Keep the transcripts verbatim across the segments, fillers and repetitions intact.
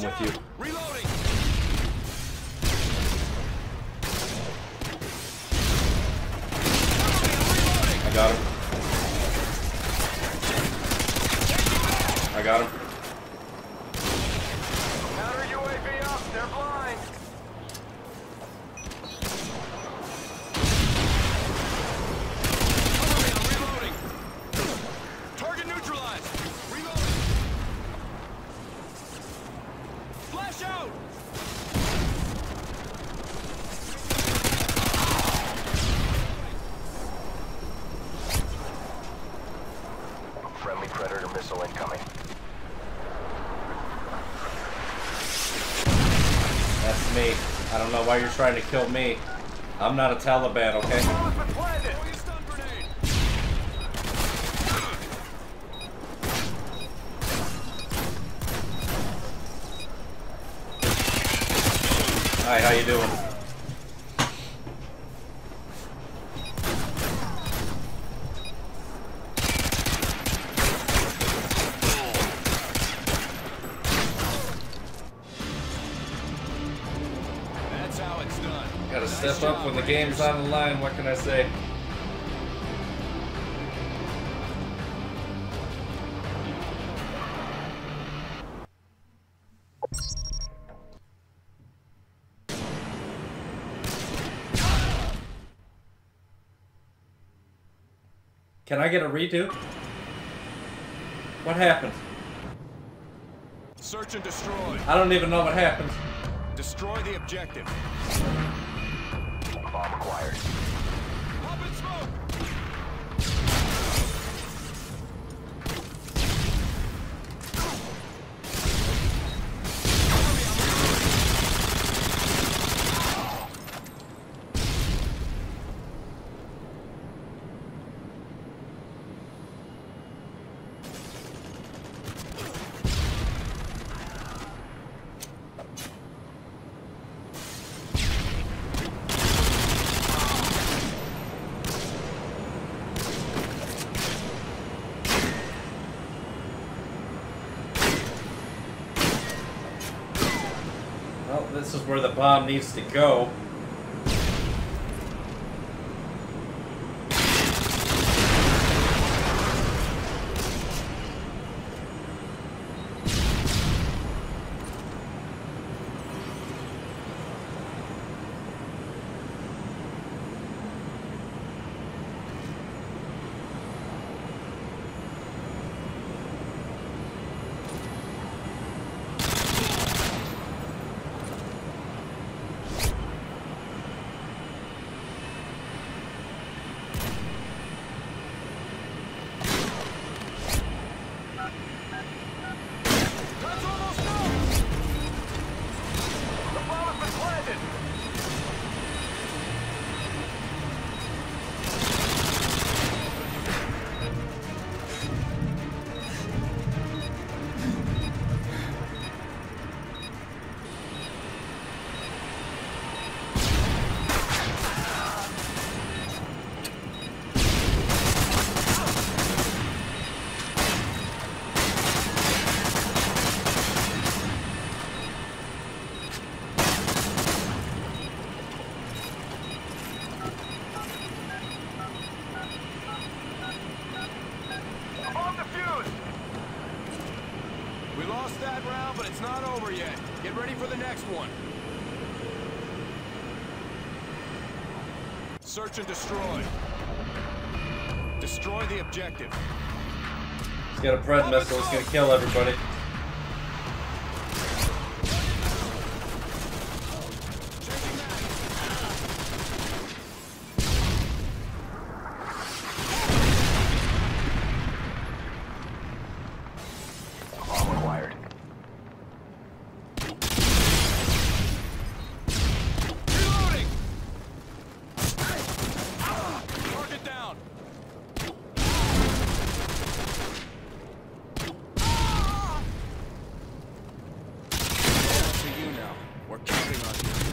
I'm with you. Reloading. I got him. I got him. Counter U A V up. They're blind. Reloading. Target neutralized. Reloading. Flash out. Friendly Predator missile incoming. That's me. I don't know why you're trying to kill me. I'm not a Taliban, okay? Hi, how you doing? That's how it's done. Gotta step up when the game's on the line, what can I say? Can I get a redo? What happened? Search and destroy. I don't even know what happened. Destroy the objective. Bomb acquired. Pop and smoke. Well, this is where the bomb needs to go. That's almost done. The bomb has been planted. Bomb defused. We lost that round, but it's not over yet. Get ready for the next one. Search and destroy. Destroy the objective. He's got a Pred missile, it's gonna kill everybody. Bomb acquired. Reloading! Target down! To you now. We're counting on you.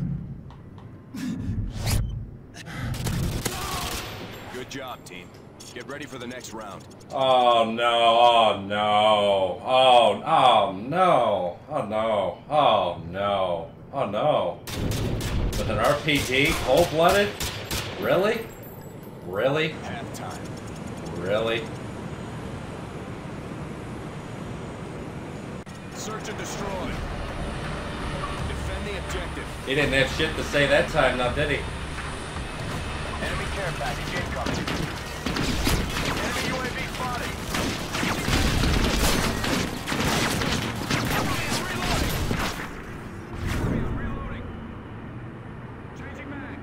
Good job, team. Get ready for the next round. Oh no, oh no, oh, oh no, oh no, oh no, oh no. With an R P G, cold-blooded? Really? Really? Halftime. Really? Search and destroy. Defend the objective. He didn't have shit to say that time, now did he? Enemy care package incoming. Enemy U A V spotted. Reloading. Reloading. Changing mag.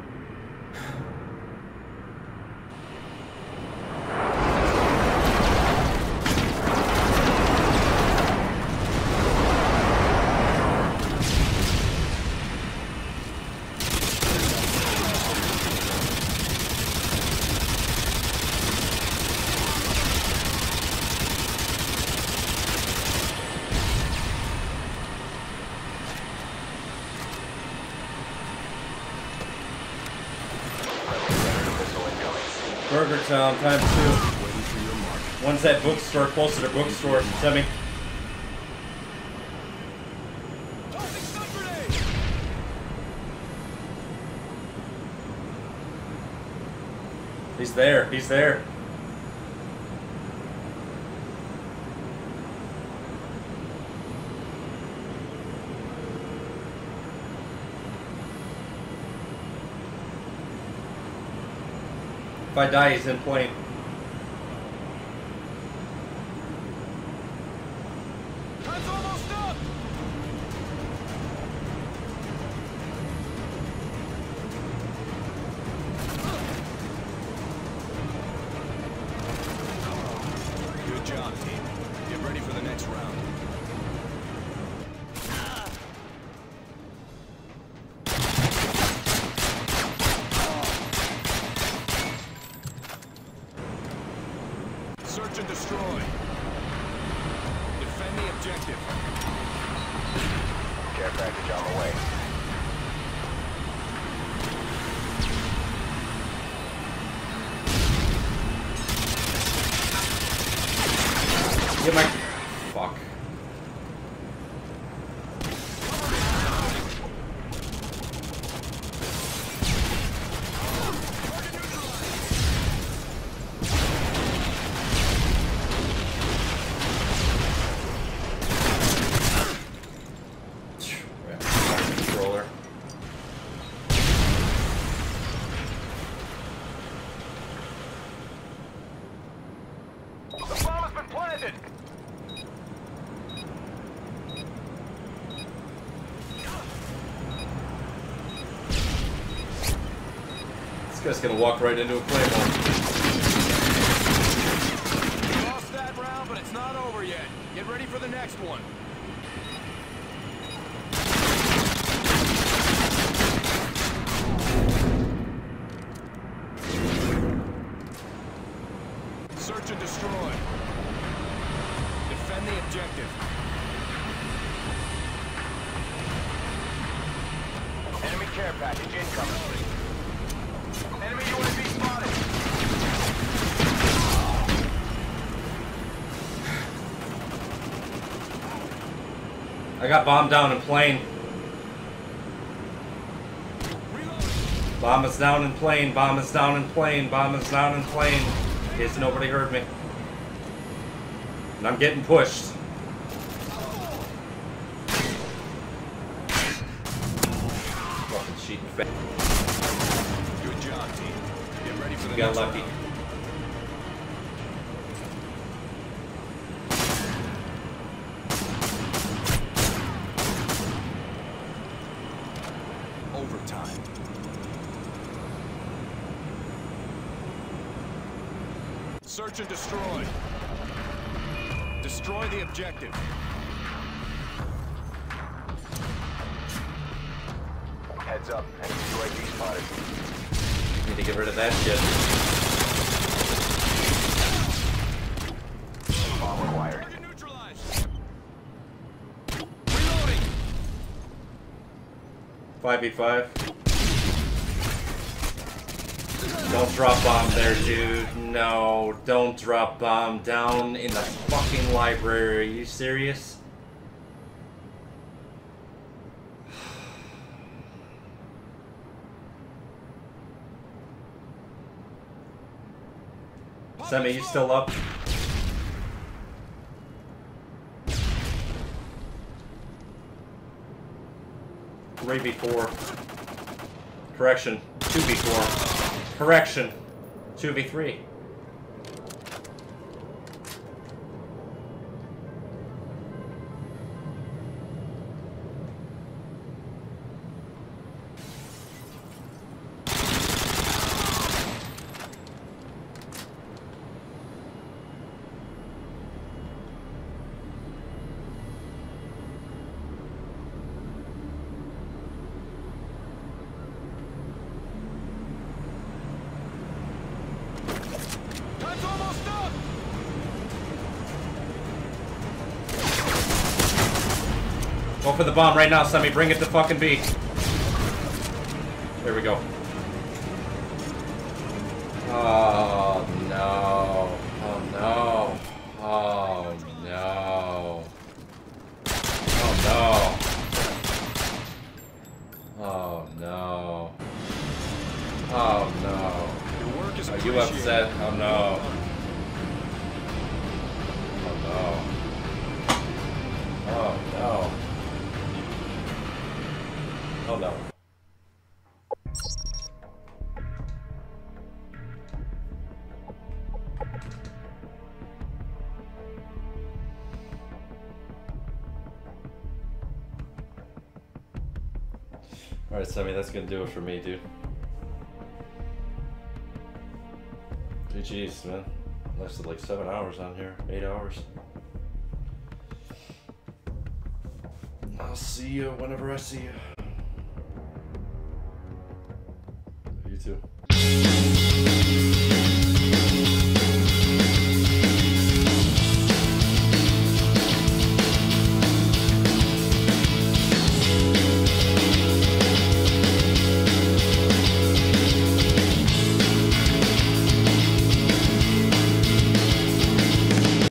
Burger Town, time two. One's that bookstore, close to the bookstore. Send me. He's there, he's there. If I die, he's in plane. Time's almost up. Good job, team. Get ready for the next round. Search and destroy. Defend the objective. Care package on the way. Get my... Fuck. Controller. The bomb has been planted. This guy's gonna walk right into a claymore. You lost that round, but it's not over yet. Get ready for the next one. Search and destroy. Defend the objective. Enemy care package incoming. Enemy U A V spotted. I got bombed down in plane. Bomb is down in plane. Bomb is down in plane. Bomb is down in plane. In case nobody heard me. And I'm getting pushed. Fucking cheating fat. Good job, team. Get ready for the You got next lucky. round. Overtime. Search and destroy. Destroy the objective. Heads up, enemy U A V spotted. Need to get rid of that shit. Bomb acquired. Target neutralized. Reloading. five v five. Don't drop bomb there, dude. No, don't drop bomb down in the fucking library. Are you serious? Semi, you still up? three v four. Correction. two v four. Correction. two v three. Go for the bomb right now, Semi. Bring it to fucking B. There we go. Oh no. Oh no. Oh no. Oh no. Oh no. Oh no. Your work is Are you upset? Oh no. Oh no. Oh no. Oh no. Alright, Sammy, that's gonna do it for me, dude. G G's, man. Lasted like seven hours on here. Eight hours. I'll see you whenever I see you. You too.